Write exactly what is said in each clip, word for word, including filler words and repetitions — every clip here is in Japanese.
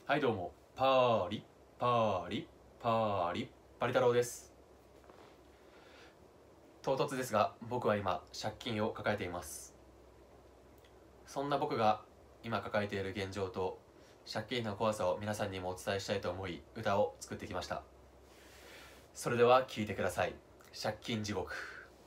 はいどうも、パーリパーリパーリパリ太郎です。唐突ですが、僕は今借金を抱えています。そんな僕が今抱えている現状と借金の怖さを皆さんにもお伝えしたいと思い、歌を作ってきました。それでは聴いてください。借金地獄。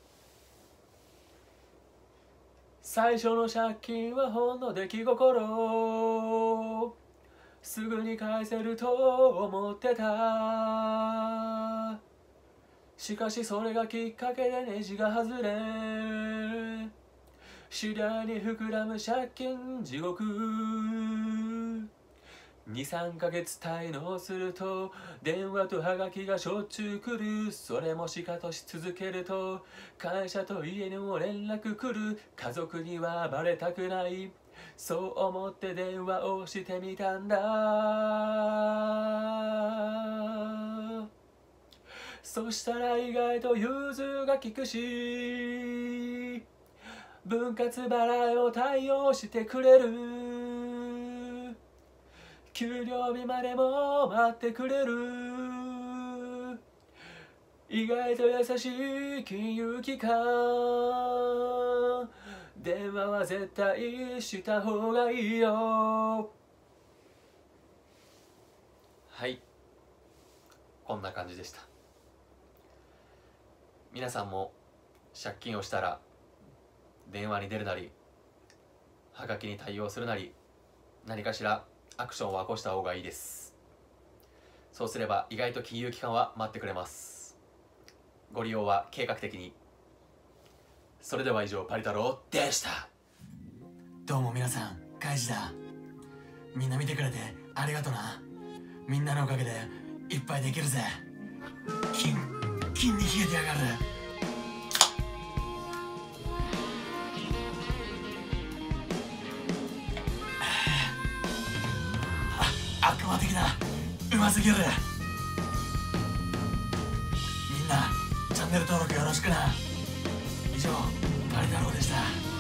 最初の借金はほんの出来心、すぐに返せると思ってた。しかしそれがきっかけでネジが外れ、次第に膨らむ借金地獄。に、さんかげつ滞納すると電話とハガキがしょっちゅう来る。それもしかとし続けると会社と家にも連絡来る。家族にはバレたくない、そう思って電話をしてみたんだ。そしたら意外と融通が利くし、分割払いを対応してくれる。給料日までも待ってくれる。意外と優しい金融機関、電話は絶対した方がいいよ。はい、こんな感じでした。皆さんも借金をしたら電話に出るなりはがきに対応するなり、何かしらアクションを起こした方がいいです。そうすれば意外と金融機関は待ってくれます。ご利用は計画的に。それでは以上、パリ太郎でした。 どうも皆さん、カイジだ。みんな見てくれてありがとな。みんなのおかげでいっぱいできるぜ。金、金に冷えてやがる。あ、悪魔的だ。うますぎる。みんなチャンネル登録よろしくな。以上、パリ太郎でした。